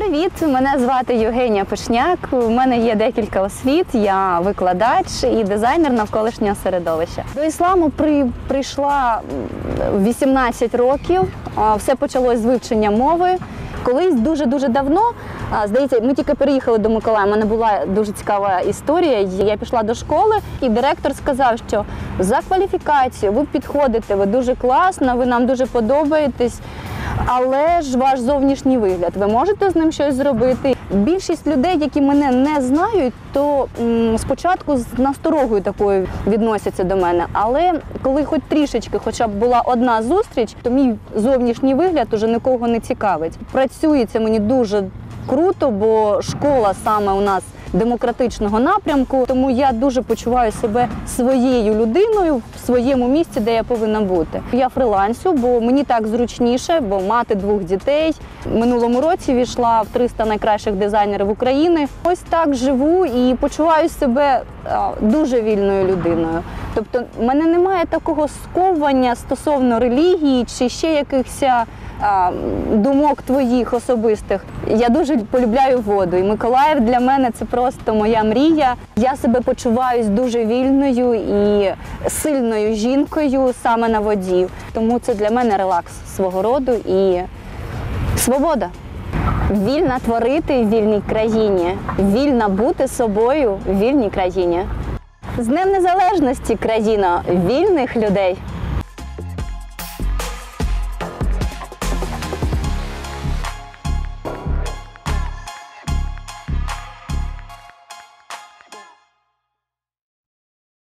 Привіт! Мене звати Євгенія Пишняк. У мене є декілька освіт. Я викладач і дизайнер навколишнього середовища. До ісламу прийшла в 18 років. Все почалось з вивчення мови. Колись дуже-дуже давно, здається, ми тільки переїхали до Миколаєва, у мене була дуже цікава історія. Я пішла до школи, і директор сказав, що за кваліфікацію ви підходите, ви дуже класно, ви нам дуже подобаєтесь, але ж ваш зовнішній вигляд, ви можете з ним щось зробити? Більшість людей, які мене не знають, то спочатку з насторогою такою відносяться до мене. Але коли хоч трішечки, хоча б була одна зустріч, то мій зовнішній вигляд уже нікого не цікавить. Працюється мені дуже круто, бо школа саме у нас демократичного напрямку, тому я дуже почуваю себе своєю людиною в своєму місці, де я повинна бути. Я фрилансю, бо мені так зручніше, бо мати 2 дітей. Минулому році війшла в 300 найкращих дизайнерів України. Ось так живу і почуваю себе дуже вільною людиною. Тобто в мене немає такого сковування стосовно релігії чи ще якихось думок твоїх особистих. Я дуже полюбляю воду, і Миколаїв для мене це просто моя мрія. Я себе почуваюсь дуже вільною і сильною жінкою саме на воді. Тому це для мене релакс свого роду і свобода. Вільна творити в вільній країні, вільна бути собою в вільній країні. З Днем Незалежності, країна вільних людей!